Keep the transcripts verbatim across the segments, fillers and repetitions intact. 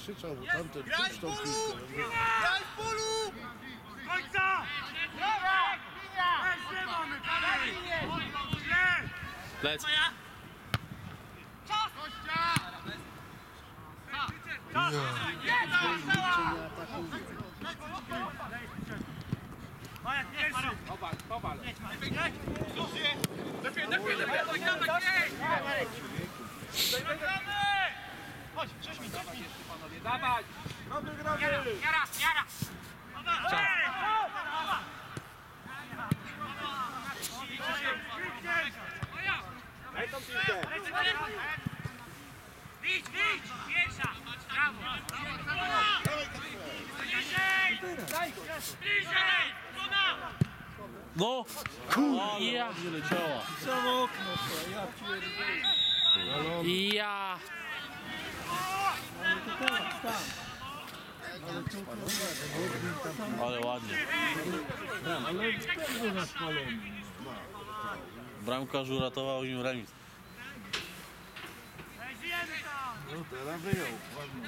krzyczał, bo tamten puść tą piłkę. Graj w polu! Końca! Weź, nie mamy, dalej! Lec. Czas! Czas! Maja, pierwszy! Powal, powal. Lepiej, lepiej, lepiej! Chodź, przejdź mi, Dawać jeszcze panowie, dawać! Gramy, gramy! Jara, jara! Daj tą piłkę! Widź, widź! Pierwsza! Brawo! Bliżej! Bliżej! Bruna! No! Kurde, ja. Nie leciała. Samo okno, ja pierdolę. Ja. Ale ładnie. Ale pewnie na spalony. Bramkarz uratował im remis. Żyjemy tam! No teraz wyjął. Ładnie.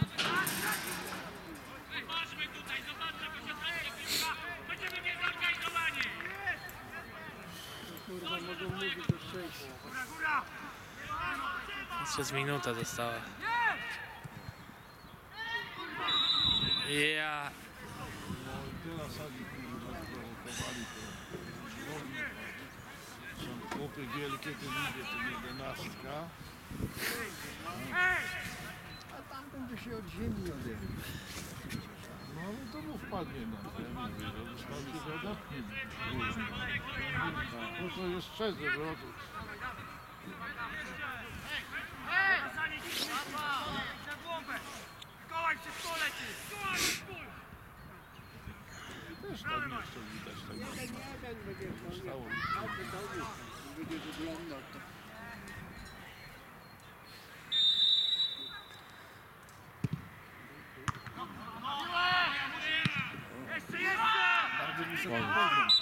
Chodźmy tutaj, zobaczmy, jak się będzie piłka. Będziemy niezorganizowani! Kurwa, mogą mówić do szczęścia. Góra, góra! Przez minutę dostała. Ja. No i tyle sadzi, kurwa, sprowokowali to. Są chłopy wielkie, to widzę, to jedenastka. A tamten by się od ziemi oderwał. No ale to mu wpadnie na ziemię, że wystarczy go odepchnie. No to jest szczerze, że o to... Mikołaj przy stole ci! Mikołaj przy stole! Też tam jeszcze widać tego. Stało mi się. Będzie wyglądał to. Jeszcze, jeszcze! Bardzo wysoki poziom.